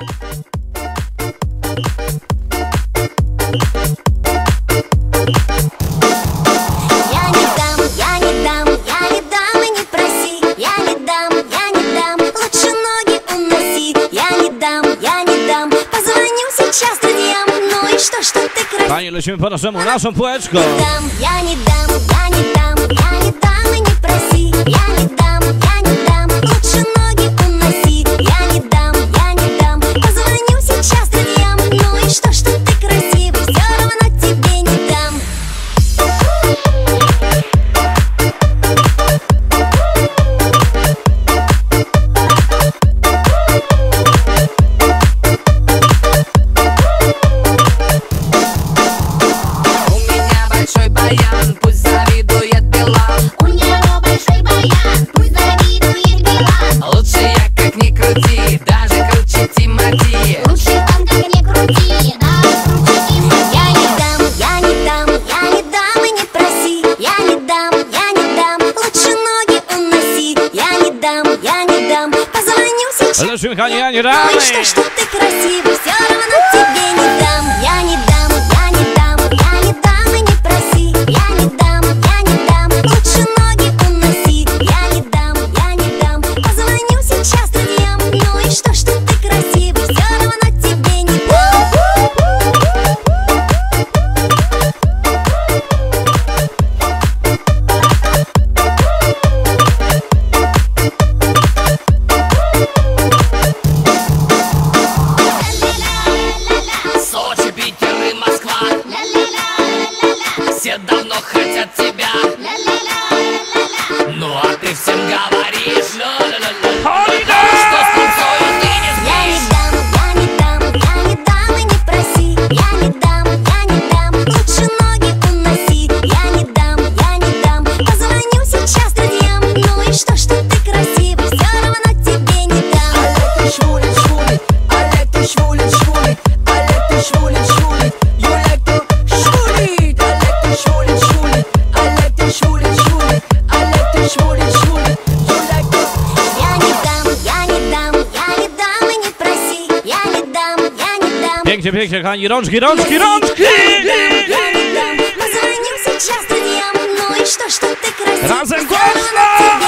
Panie, lecimy po naszą półeczką. Ja nie dam, ja nie dam, ja nie dam i nie prosi. Ja nie dam, лучше ноги уноси. Я не дам, позвоню сейчас друзьям. Ну и что ты красивый, все равно тебе не дам. Lecimy, Hanie, ja nie damy. Что ты красивый, все равно тебе не дам. Я не дам, я не дам, я не дам и не проси. Я не дам, лучше ноги уноси. Я не дам, позвоню сейчас друзьям. Ну и что ты красивый, все равно тебе не дам. Все давно хотят тебя. Ну а ты всем говоришь, что с пыльцою ты не спишь. Я не дам и не проси. Я не дам, лучше ноги уноси. Я не дам, позвоню сейчас друзьям. Ну и что ты красивый, все равно тебе не дам. Alle schwulen, schwulen, alle die schwulen, schwulen, alle die schwulen, schwulen. You like to schwulen, alle die schwulen, schwulen, alle die schwulen, schwulen, alle die schwulen, schwulen. You like to. Я не дам и не проси. Я не дам. Pięknie, pięknie, Hani, rączki! Позвоню сейчас друзьям. Ну и что ты красивый, Razem все равно głośno!